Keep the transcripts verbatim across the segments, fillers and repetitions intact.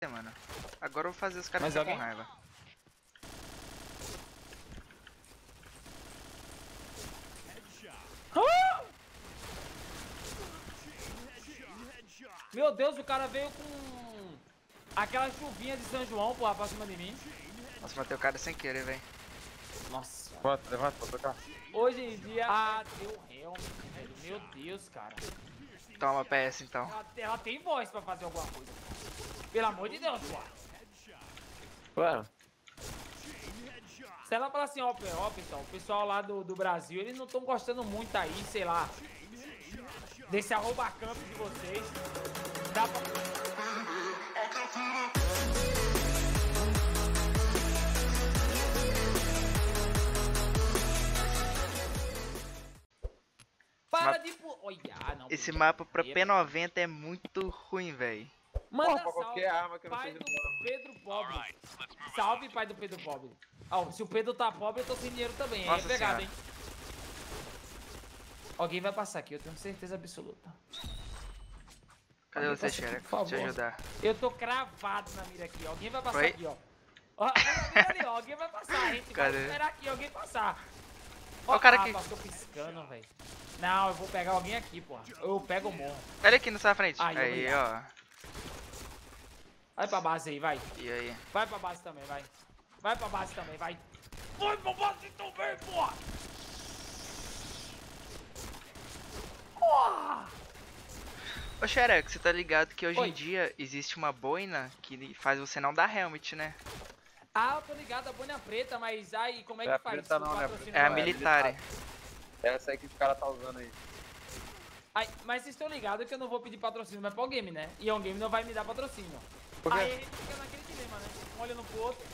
mano. Agora eu vou fazer os caras ficarem com raiva. Ah! Meu Deus, o cara veio com aquela chuvinha de São João, porra, pra cima de mim. Nossa, matei o cara sem querer, velho. Nossa. Levanta, levanta, pra tocar. Hoje em dia... Ah, deu realmente, velho. Meu Deus, cara. Toma, P S, então. Ela, ela tem voz pra fazer alguma coisa. Pelo amor de Deus, porra. Claro. Se ela falar assim, ó, ó, pessoal, o pessoal lá do, do Brasil, eles não estão gostando muito aí, sei lá, desse arroba campo de vocês. Dá pra... Para de... Olha, não, Esse podia mapa pra ter. P noventa é muito ruim, velho. Manda Porra, pra salve, qualquer arma que eu não pai seja do dano. Pedro Pobre. Salve, pai do Pedro Pobre. Ó, se o Pedro tá pobre, eu tô sem dinheiro também. Aí é Nossa pegado, senhora. hein? Alguém vai passar aqui, eu tenho certeza absoluta. Cadê Alguém você, passa aqui, Xereco? por favor. Deixa eu ajudar. Eu tô cravado na mira aqui. Alguém vai passar Oi? aqui, ó. Ó, mira ali, ó. Alguém vai passar. A gente Cadê? vai esperar aqui, alguém passar. Ó o cara ah, aqui. passou piscando, velho. Não, eu vou pegar alguém aqui, porra. Eu pego o morro. Olha aqui na sua frente. Aí, Aí, obrigado. ó. Vai pra base aí, vai. E aí? Vai pra base também, vai. Vai pra base também, vai. Vai pra base também, porra. Porra! Ô, Xereco, você tá ligado que hoje Oi. em dia existe uma boina que faz você não dar helmet, né? Ah, eu tô ligado, a boina preta, mas aí, como é que É a faz? preta O não, né? patrocínio É a não militar. Essa aí que os caras tá usando aí. Aí, mas vocês estão ligados que eu não vou pedir patrocínio mais pra o game, né? E o game não vai me dar patrocínio. Por quê? Aí a gente fica naquele dilema, né? Um olhando pro outro.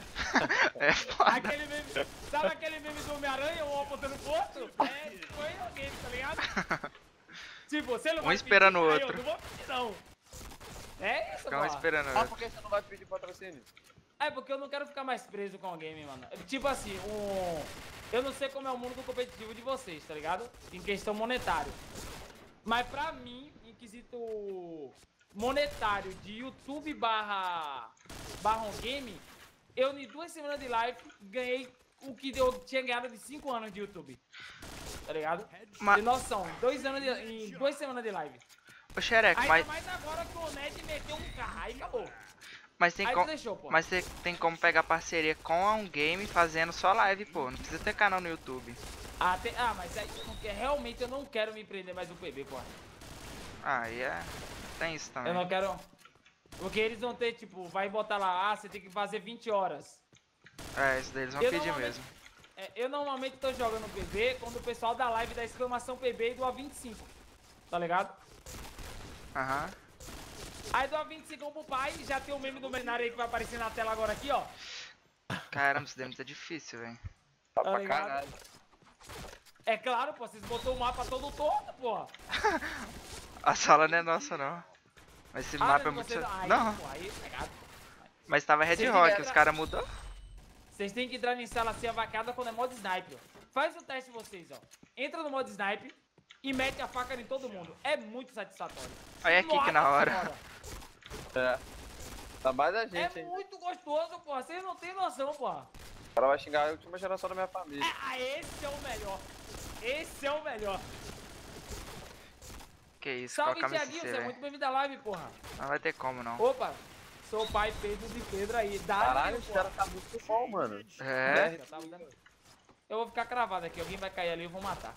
É foda. Aquele meme, sabe aquele meme do Homem-Aranha, um apontando pro outro? É, foi o game, tá ligado? Tipo, você não Um vai esperando o pedir, aí outro. eu não vou pedir, não. É isso, Fica um porra. esperando. Ah, por que você não vai pedir patrocínio? É porque eu não quero ficar mais preso com o game, mano. Tipo assim, um... eu não sei como é o mundo do competitivo de vocês, tá ligado? Em questão monetário. Mas pra mim, em quesito monetário de YouTube barra, barra um game, eu em duas semanas de live ganhei o que eu tinha ganhado de cinco anos de YouTube. Tá ligado? Ma- Tem noção, em, dois anos de, em duas semanas de live. Ô, Xereco, Ainda mas, mais agora que o Ned meteu um carro, aí acabou. mas tem Aí como... tu deixou, pô. Mas você tem como pegar parceria com a um game fazendo só live, pô. Não precisa ter canal no YouTube. Ah, tem- ah, mas aí eu não quero- realmente eu não quero me prender mais no P B, pô. Ah, e é... Tem isso também. Eu não quero... Porque eles vão ter, tipo, vai botar lá, ah, você tem que fazer vinte horas. É, isso daí eles vão Eu pedir normalmente- mesmo. É, eu normalmente tô jogando P B quando o pessoal da live dá exclamação P B e do A vinte e cinco. Tá ligado? Aham. Aí do A vinte e cinco pro pai, já tem o meme do Menário aí que vai aparecer na tela agora aqui, ó. Caramba, isso daí é muito difícil, velho. Tá Tá pra ligado? caralho. É claro, pô, vocês botou o mapa todo torto, pô. A sala não é nossa, não. Mas esse mapa é muito... vocês... aí, Não, pô, aí, pegado. mas tava Red Vocês Rock, tiveram- os caras mudou. Vocês têm que entrar em sala assim avacada quando é modo sniper. Faz o teste vocês, ó. Entra no modo sniper e mete a faca em todo mundo. É muito satisfatório. Olha aqui que na Nossa hora. senhora. É. Tá mais da gente, É hein? muito gostoso, pô. Vocês não tem noção, pô. O cara vai xingar a última geração da minha família. É, ah, esse é o melhor. Esse é o melhor. Que isso, Salve, qual a Thiaguinho. camisa Você é velho? muito bem-vindo à live, porra. Não vai ter como, não. Opa. Sou o pai Pedro de Pedro aí. Dá Caralho, aí, esse pô. cara tá muito bom, mano. É. Já tava dando- Eu vou ficar cravado aqui. Alguém vai cair ali e eu vou matar.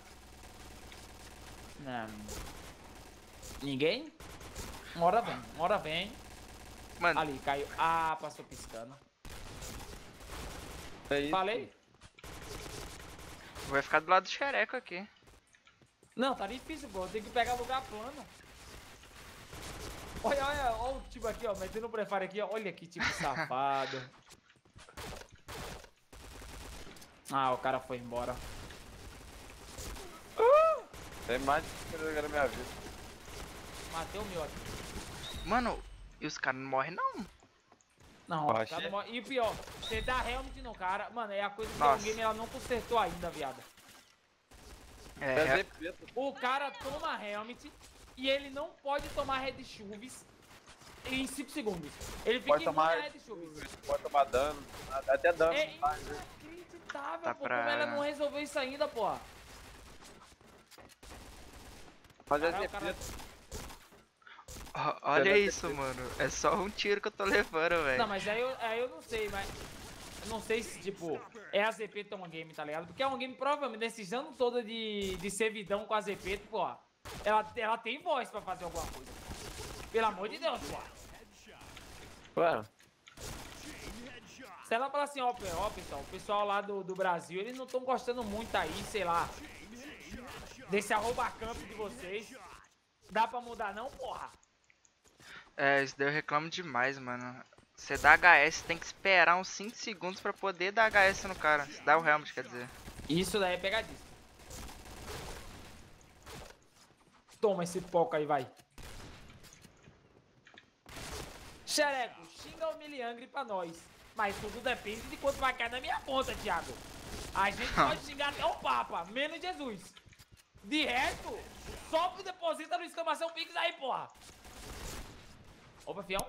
Não. Ninguém? Uma hora vem. Uma hora vem. Mano, Ali, caiu. Ah, passou piscando. É isso. Falei? vai ficar do lado do Xereco aqui. Não, tá difícil, pô. Tem que pegar lugar plano. Olha, olha, olha o tipo aqui, ó. Metendo o prefire aqui, ó. Olha que tipo safado. Ah, o cara foi embora. Tem mais de que na minha vida. Matei o meu aqui. Mano, e os caras não morrem, não. Não, Oxe. o cara não morre. E o pior, você dá helmet no cara. Mano, é a coisa que Nossa. o game ela não consertou ainda, viado. É, Desenho preto. O cara toma helmet e ele não pode tomar red chuves em cinco segundos. Ele fica Pode imune tomar, a headshots. pode tomar dano, até dano. É tá? inacreditável, Tá pô, pra- como ela não resolveu isso ainda, pô. Fazer Caralho, as o cara- Ó, olha Pena isso, mano. É só um tiro que eu tô levando, Não, velho. mas aí eu, aí eu não sei, mas... Eu não sei se, tipo, é a Z P toma game, tá ligado? Porque é um game, provavelmente, nesses anos todos de, de servidão com a Z P, pô, ela, ela tem voz pra fazer alguma coisa. Pelo amor de Deus, pô. Ué, Se ela falar assim, ó, ó, pessoal, o pessoal lá do, do Brasil, eles não estão gostando muito aí, sei lá, desse arroba camp de vocês. Dá pra mudar não, porra? É, isso daí eu reclamo demais, mano. Você dá H S, tem que esperar uns cinco segundos pra poder dar H S no cara. Se dá o helmet, quer dizer. Isso daí é pegadíssimo. Toma esse poco aí, vai. Xereco, xinga o Miliangre pra nós. Mas tudo depende de quanto vai cair na minha conta, Thiago. A gente pode xingar até o Papa, menos Jesus. De resto, só que deposita no exclamação Pix aí, porra. Opa, fião.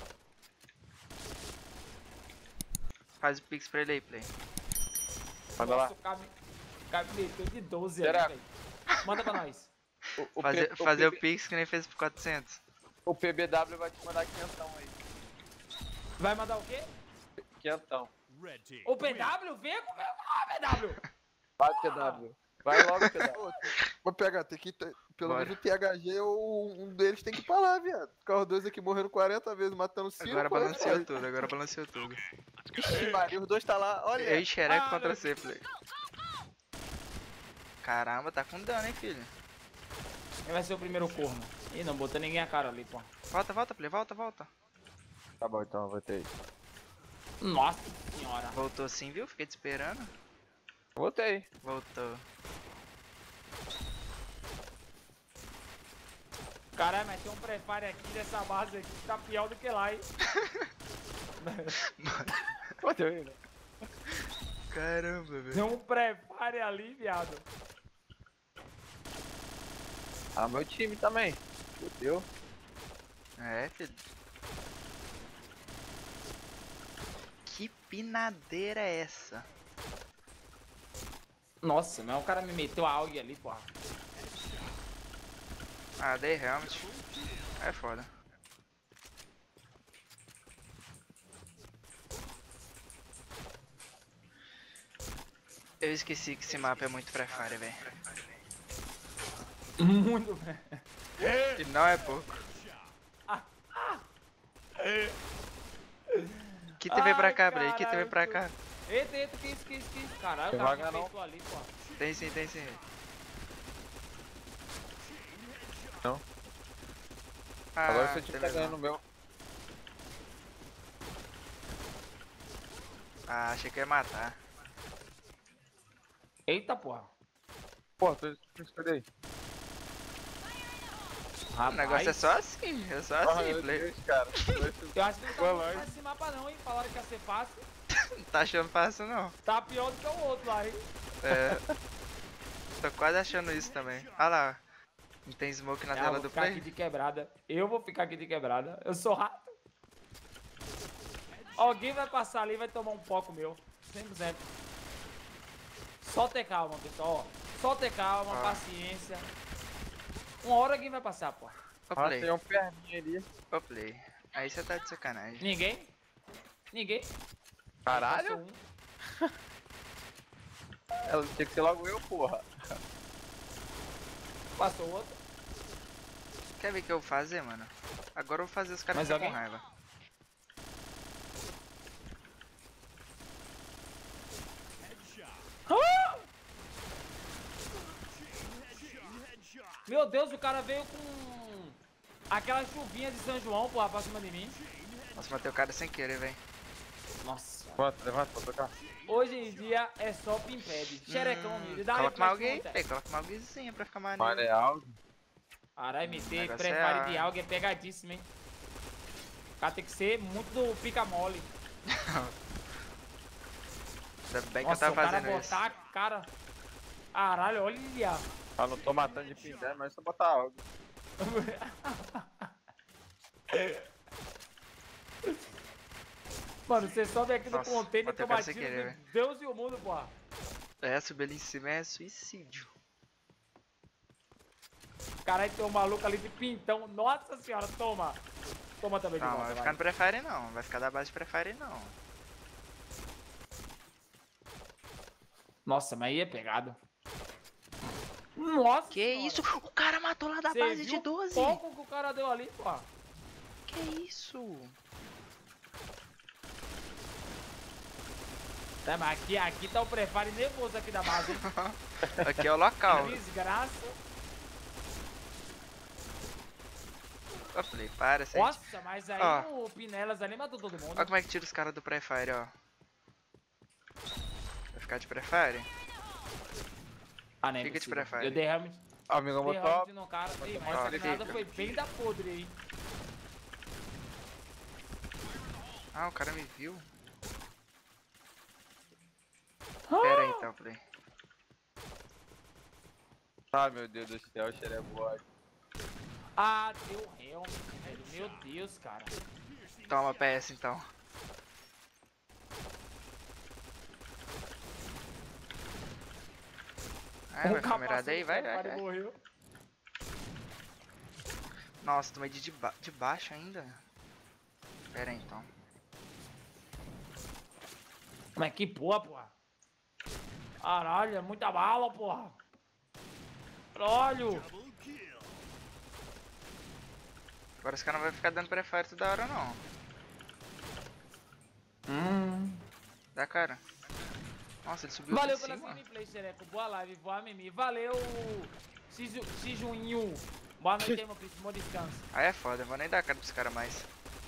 Faz o pix pra ele aí, play. manda Nossa, lá. o cara me, o cara me meteu de doze Será? ali, velho. Manda pra nós. O, o, Fazer, P- fazer o, o P- pix que nem fez pro quatrocentos. o P B W vai te mandar quinhentão aí. Vai mandar o quê? Quinhentão. O P W? Vem com o meu. Ah, P W. Vai, P W. Vai logo, P W. Vou pegar, tem que ter, pelo Bora. menos o T H G ou um deles tem que parar, viado. Ficar os dois aqui morrendo quarenta vezes, matando cinco. Agora como é que balanceou faz? tudo, agora balanceou tudo. Ixi, Maria, os dois tá lá, olha. Eu e Xereco Ah, contra meu você, play. Caramba, tá com dano, hein, filho. Quem vai ser o primeiro corno? Ih, não botou ninguém a cara ali, pô. Volta, volta, play, volta, volta. Tá bom, então, vou ter. Nossa senhora. Voltou sim, viu? Fiquei te esperando. Voltei. Voltou. Caralho, mas tem um prefire aqui dessa base aqui que tá pior do que lá, hein? Voltei ainda. Caramba, velho. Tem um prefire ali, viado. Ah, meu time também. Fudeu. É, filho. Que pinadeira é essa? Nossa, mas o cara me meteu a AUG ali, pô. Ah, dei helmet. É foda. Eu esqueci que esse mapa é muito Free Fire, velho. Muito, velho. E não é pouco. Que T V pra Ai, cá, Bray? Que T V caralho, pra tu- cá? Eita, eita, que isso, que isso, que isso? Caralho, o Tem cara vaga me não. peitou ali, pô. Tem sim, tem sim. Não. Ah, Agora seu time T V tá não. ganhando o meu. Ah, achei que ia matar. Eita, porra. Pô, tô escolhendo. O negócio é só assim, é só assim, play. cara. Eu acho que não tá Vai muito lá, fácil esse mapa não, hein? Falaram que ia ser fácil. Não tá achando fácil, não. Tá pior do que o outro lá, hein? É. Tô quase achando isso também. Olha lá. Não tem smoke na Ah, tela vou do ficar play? aqui de quebrada. Eu vou ficar aqui de quebrada. Eu sou rato. Alguém vai passar ali e vai tomar um foco meu. cem por cento. Só ter calma, pessoal. Só ter calma, Ah. paciência. Uma hora alguém vai passar, pô. Ô, Ah, play. tem um perninho ali. Ô, play. Aí você tá de sacanagem. Ninguém? Ninguém? Caralho? Passou um. Ela tinha que ser logo eu, porra. Passou outro. Quer ver o que eu vou fazer, mano? Agora eu vou fazer os caras Mas ficarem com alguém- raiva. Meu Deus, o cara veio com aquela chuvinha de São João, porra, pra cima de mim. Nossa, matei o cara sem querer, velho. Nossa. Levanta, levanta, pra tocar. Hoje em dia é só pimped. Xerecão, Hum, ele dá coloca uma refresh alguém, no teste. play. Coloca uma alguémzinha pra ficar Mano, maneiro. é algo. Caralho, M T, negócio é prefere a- de algo é pegadíssimo, hein? O cara tem que ser muito do pica-mole. Ainda bem que Nossa, eu o tava cara fazendo isso. botar a cara... Caralho, olha. Ah, não tô matando de pincel, mas só botar algo. Mano, você sobe aqui no Nossa, container e bateu toma cara sem tiro querer, de Deus e o mundo, porra. É, subir ali em cima é suicídio. Caralho, tem um maluco ali de pintão. Nossa senhora, toma. Toma também de Não, volta, vai vai. ficar no Prefire não. Vai ficar da base de Prefire não. Nossa, mas aí é pegado. Nossa Que senhora. isso? O cara matou lá da Cê base viu de doze. o pouco que o cara deu ali, pô. Que isso? É, mas aqui, aqui tá o prefire nervoso aqui da base, hein? Aqui é o local. Desgraça. Eu falei, para, você. Nossa, mas aí Ó. o Pinelas ali matou todo mundo. Olha como é que tira os caras do Prefire, ó. Vai ficar de Prefire? Ah, nem Fica de possível. prefire. Eu dei realmente, Amigão, dei botou. realmente no cara. Ih, mas Ó, essa granada fica. foi bem da podre aí. Ah, o cara me viu. Pera aí então, Play. Ah, meu Deus do céu, o xerebode. Ah, deu realmente, velho. Meu Deus, cara. Toma P S então. Ah, vai ficar mirado aí? Vai, vai, vai. Morreu. Nossa, tomei de, de, ba de baixo ainda. Pera aí então. Mas que porra, porra. Caralho, é muita bala, porra. Caralho. Agora esse cara não vai ficar dando Prefire toda hora não. Hum. Dá cara. Nossa, ele subiu Valeu aqui em pela cima. gameplay, Xereco. Boa live, boa mimi. Valeu, Xiju- Xijuinho. Boa noite aí, meu príncipe. Bom descanso. Aí é foda, eu vou nem dar cara pra esse cara mais.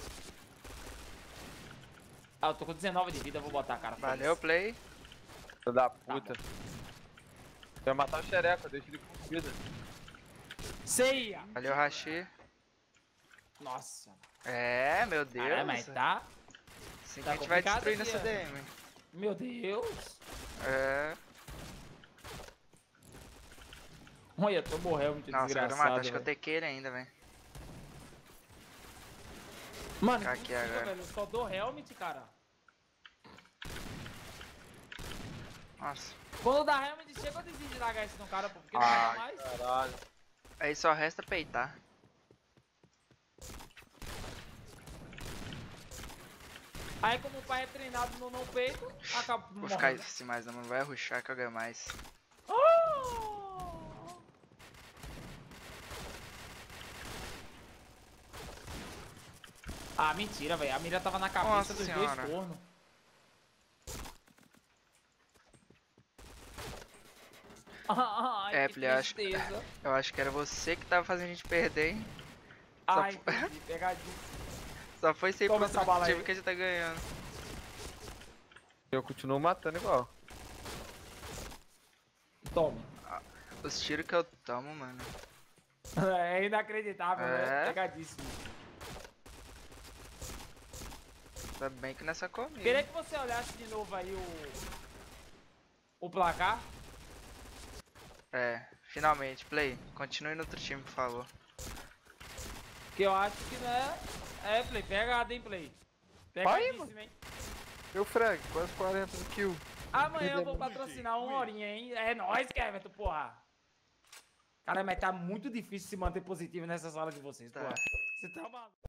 Ah, eu tô com dezenove de vida, eu vou botar a cara. Valeu, Play. Filho da puta. Vai matar o xereca, deixa ele com vida. Ceia. Valeu, Hashi. Nossa. É, meu Deus. Caralho, mas tá... Assim que tá a gente vai complicado destruindo aqui, essa ó. D M. Meu Deus. É. Olha, eu tô morrendo muito Nossa, eu quero desgraçado, matar. Acho que eu velho. tequei ele ainda, velho. Mano, Ficar que aqui impossível, agora. velho. Eu só dou helmet, cara. Nossa. Quando dá helmet, chega eu desvio de largar esse no cara, pô, porque não dá Ai, mais. caralho. Aí só resta peitar. Aí como o pai é treinado no não peito, acaba Vou ficar morrendo. assim mais, não, não vai rushar que eu ganho mais. Oh! Ah, mentira, velho. A mira tava na cabeça Nossa dos senhora. dois cornos. Ai, É, que Play, eu acho- tristeza. Eu acho que era você que tava fazendo a gente perder, hein? Só, Ai, fo- entendi, pegadinho. só foi sempre Toma pro essa bala time aí. que a gente tá ganhando. Eu continuo matando igual. Tome. Os tiros que eu tomo, mano. É inacreditável, É. né? Pegadíssimo. Ainda bem que nessa comida. Queria que você olhasse de novo aí o... O placar. É, finalmente, Play. Continue no outro time, por favor. Que eu acho que não é... É, Play. Pegada, hein, Play. Pegadíssimo, hein. Meu frag, quase quarenta kills. Amanhã eu vou patrocinar uma horinha, hein. É nóis, Keverton, porra. Cara, mas tá muito difícil se manter positivo nessa sala de vocês, Tá. porra. Você tá maluco.